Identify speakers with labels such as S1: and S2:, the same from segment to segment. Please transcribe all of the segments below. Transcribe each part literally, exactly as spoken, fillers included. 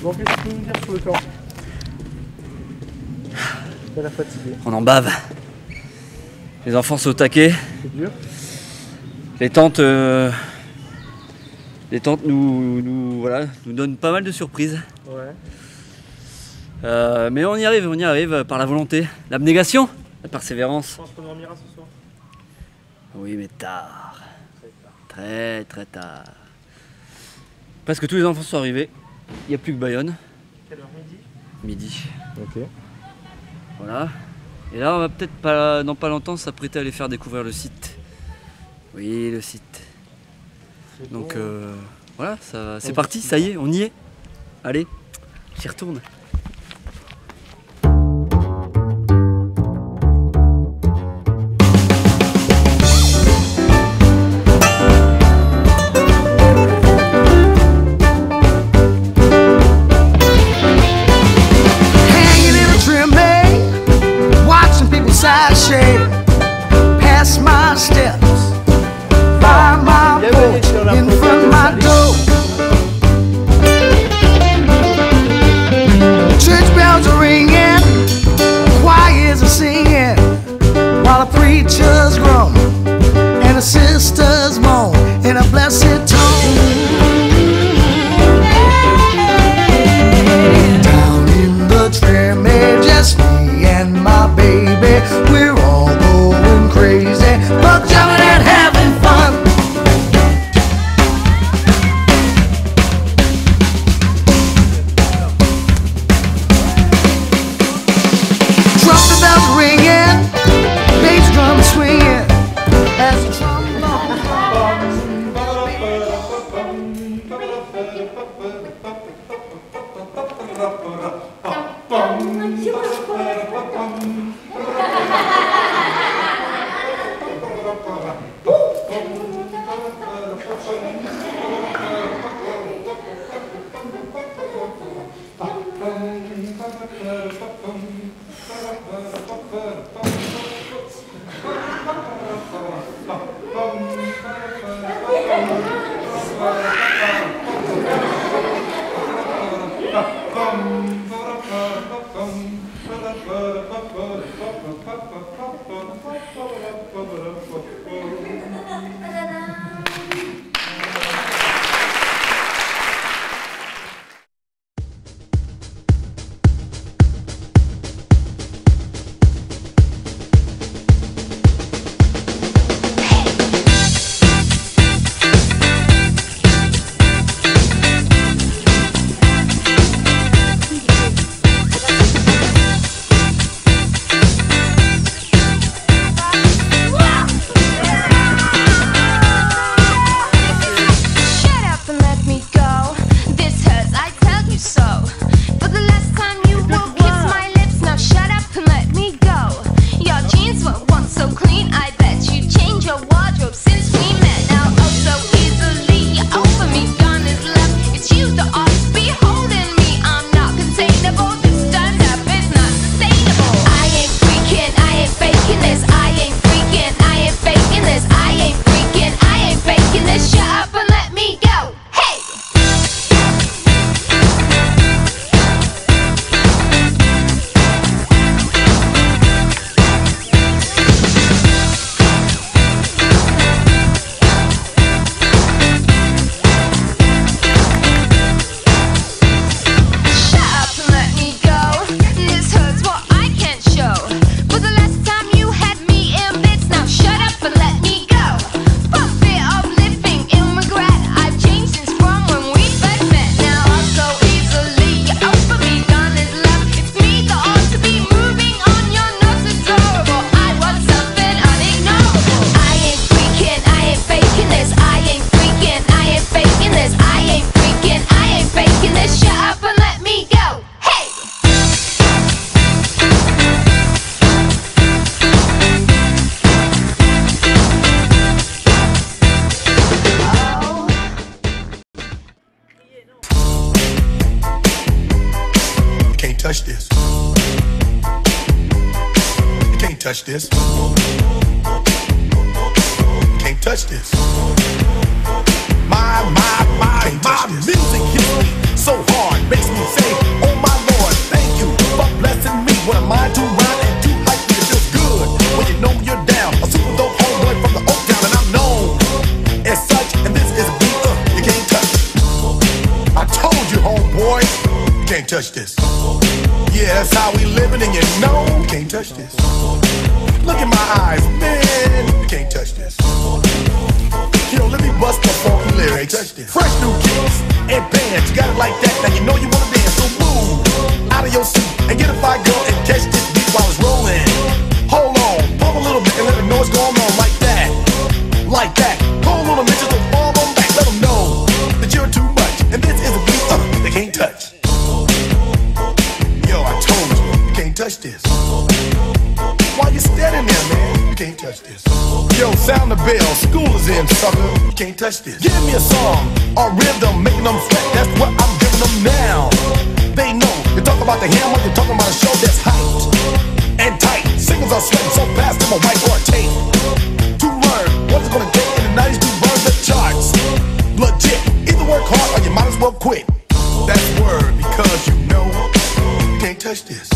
S1: Bon, qu'est-ce que tu peux nous dire sur le camp? T'as la fatigué.
S2: On en bave. Les enfants sont au taquet.
S1: C'est dur.
S2: Les tantes, euh, les tantes nous, nous, voilà, nous donnent pas mal de surprises.
S1: Ouais.
S2: Euh, mais on y arrive, on y arrive par la volonté, l'abnégation, la persévérance.
S1: Je pense qu'on dormira ce soir.
S2: Oui, mais tard. Très très tard. Parce que tous les enfants sont arrivés. Il n'y a plus que Bayonne.
S1: Quelle heure? Midi?
S2: Midi.
S1: Ok.
S2: Voilà. Et là, on va peut-être pas, dans pas longtemps s'apprêter à aller faire découvrir le site. Oui, le site. Donc
S1: bon.
S2: euh, voilà, ça, c'est parti, ça y est, on y est. Allez, j'y retourne.
S3: Past my steps, by my porch, in front of my door. Church bells are ringing, choirs are singing, while the preachers groan and the sisters moan in a blessed tone. Down in the tram, just me and my baby, we're all going crazy, but jumping and having fun. Trumpet bells ringing, bass drum swinging, as the trombone
S4: touch this. You can't touch this. You can't touch this. My, my, my, my music hits me so hard. makes me say, oh my Lord, thank you for blessing me. What am I to rhyme and to hype me? It feels good when you know you're down. A super dope homeboy from the Oak Town, and I'm known as such. And this is a beat uh, you can't touch. I told you, homeboy, you can't touch this. Yeah, that's how we living, and you know you can't touch this. Look in my eyes, man, you can't touch this. Yo, let me bust the funky lyrics. Fresh new kicks and bands, you got it like that. Now you know you wanna dance, so move out of your seat and get a fire girl and catch this beat while it's rolling. Hold on, pump a little bit and let them know what's going on like that, like that. Hold on a minute, just fall on back, let them know that you're too much. And this is a beat uh, they can't touch. Yo, I told you, you can't touch this. Why you standing there, man? You can't touch this. Yo, sound the bell, school is in, sucker. You can't touch this. Give me a song, a rhythm, making them sweat. That's what I'm giving them now. They know, you talk about the hammer, you're talking about a show that's hyped and tight. Singles are sweating so fast, them a white or a tape. To learn what's it gonna take in the nineties to burn the charts. Legit, either work hard or you might as well quit. That's word, because you know you can't touch this.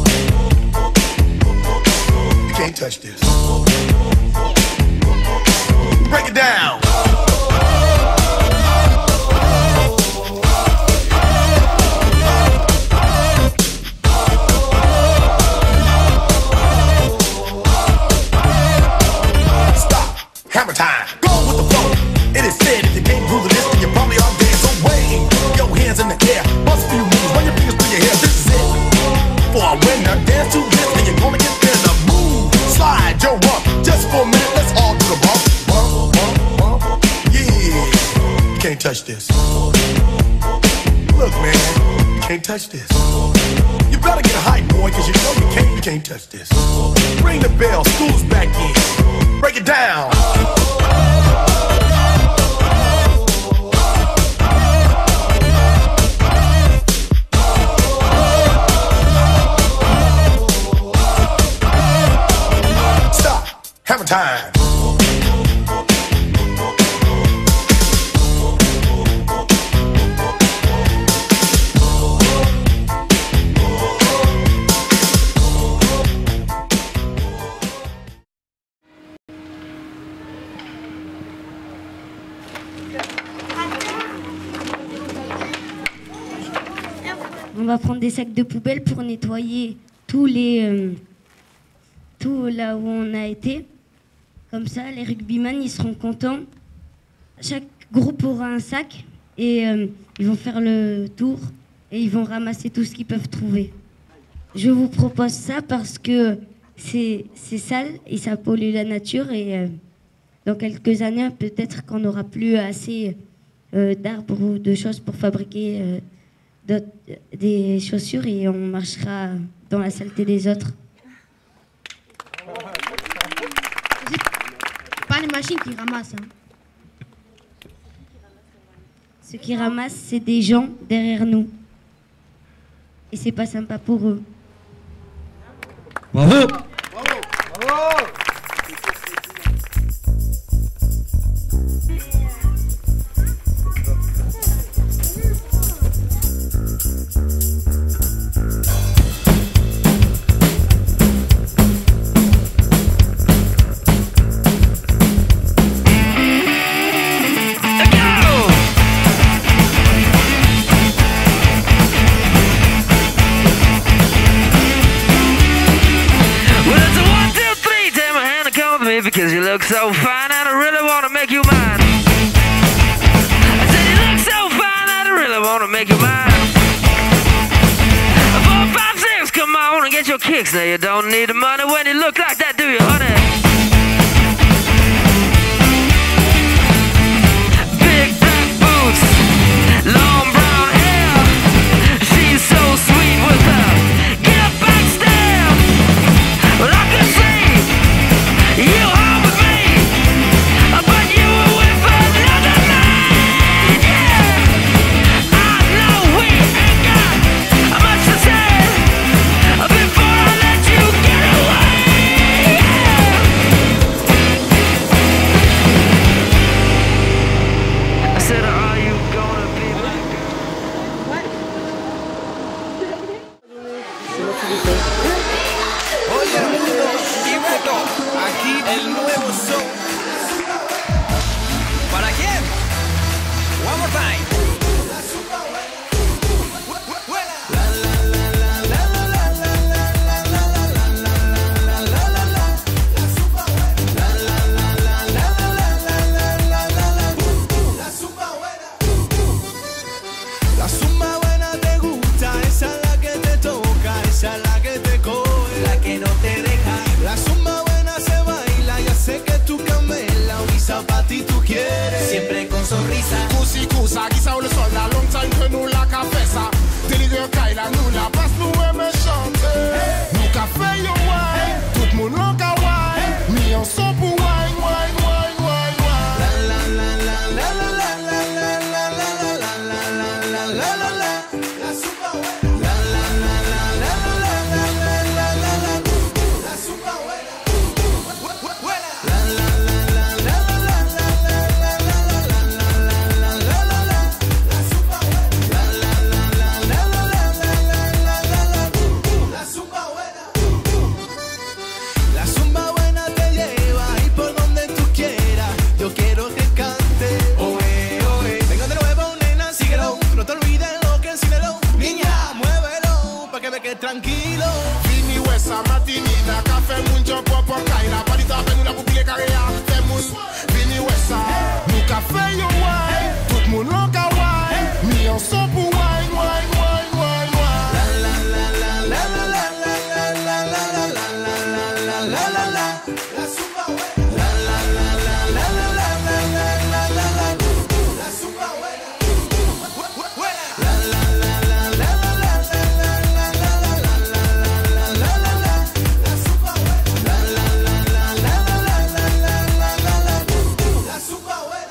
S4: You can't touch this. Break it down. Stop. Hammer time. Go with the flow. It is said if you can't groove this, then you probably are dead. So wave your hands in the air. Bust a few moves. Run your fingers through your hair. This is it. For a winner, dance to this, and you're gonna get there. The move. Slide your rump. Just for a minute, let's all do the bump. Bump, bump, bump. Yeah. You can't touch this. Look, man. You can't touch this. You better get hype, boy, cause you know you can't, you can't touch this. Ring the bell, school's back in. Break it down. Stop. Hammer time.
S5: On va prendre des sacs de poubelle pour nettoyer tous les, euh, tout là où on a été. Comme ça, les rugbyman, ils seront contents. Chaque groupe aura un sac et euh, ils vont faire le tour et ils vont ramasser tout ce qu'ils peuvent trouver. Je vous propose ça parce que c'est c'est sale et ça pollue la nature et euh, dans quelques années, peut-être qu'on n'aura plus assez euh, d'arbres ou de choses pour fabriquer euh, des chaussures et on marchera dans la saleté des autres.
S6: Pas les machines qui ramassent. Hein.
S5: Ceux qui ramassent, c'est des gens derrière nous. Et c'est pas sympa pour eux.
S2: Bravo!
S1: Bravo! Bravo!
S7: Because you look so fine and I really want to make you mine. I said you look so fine and I really want to make you mine. Four, five, six, come on and get your kicks. Now you don't need the money when you look like that, do you, honey? Big black boots, long brown hair. She's so sweet with her get up back stare. Well, I can see you are with me, but you were with another man, yeah. I know we ain't got much to say before I let you get away, yeah.
S4: guisa. Gusi gusa, guisa ou le sol la long time que nous la ka fait ça. Délire Kaila, nous la passe, nous aimons chanter. Nous ka fait yo wine, tout le monde l'en ka wine. Mis en son pour wine, wine, wine, wine, wine. La la la la la la la la la la la la la la la la la. La super wine. La la la la la la la la la la la la. La super wine. La la la la la la la la la la la la la la la la. La super wine. La la la la la la la la la la la. La super wine. La zumba buena te lleva y por donde tú quieras. Yo quiero que cante. Oe, oe. Venga de nuevo, nena, síguelo. No te olvides lo que enséñalo. Niña, muévelo pa' que me quede tranquilo. Fini Wessa, Martinina, café mucho popo Kaila. Parita ven una pupille carrea. Femos Fini Wessa. Nou café yo wine. Tout moun lo ka wine. Mi en son pour wine, wine, wine, wine, wine. La la la la la la la la la la la la la la la la la. La super wine. La la la la la la la la la la la la. La super wine. La la la la la la la la la la la la la la la la. La super wine. La la la la la la la la la la la la. La super wine.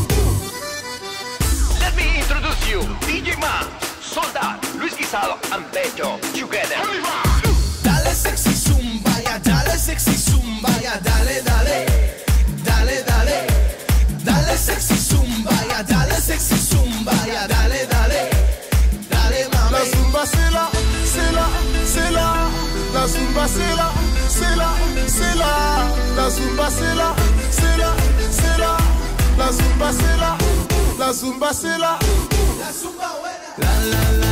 S8: Let me introduce you, D J Ma, Soldat, Luis Guisado, and Beto, together.
S4: Dale sexy zumba, ya dale sexy zumba, ya dale, dale, dale, dale, dale sexy zumba, ya dale sexy zumba, ya dale, dale, dale mami. La zumba c'est là, c'est là, c'est là, la zumba c'est là, c'est là, c'est là, la zumba c'est là, c'est là, c'est là, la zumba c'est là, la zumba c'est là, la zumba buena, la la la.